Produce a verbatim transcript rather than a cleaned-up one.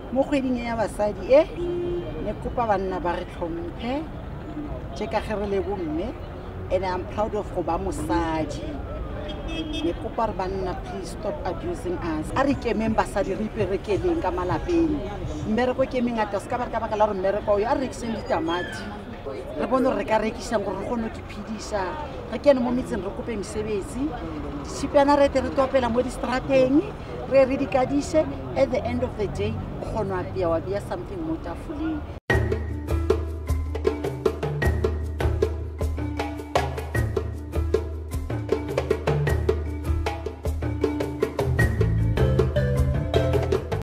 mo kgweding ya basadi e ne kopa banna ba re tlhomphe tjeka ge re le bomme, and I'm proud of go ba mosadi. Ne kopa re banna please stop abusing us. A re kemeng basadi re iperekeleng ka malapeng, mmereko ke mengata se ka ba ka baka la gore mmereko yo a rekiseng ditamati re bone re ka rekisang gore re kgone go iphedisa, re kene mo metseng re kope mesebetsi, ditshipana re te re topela mo distrateng re re dikadise. At the end of the day o kgona apea wa bea something mo tafoleng.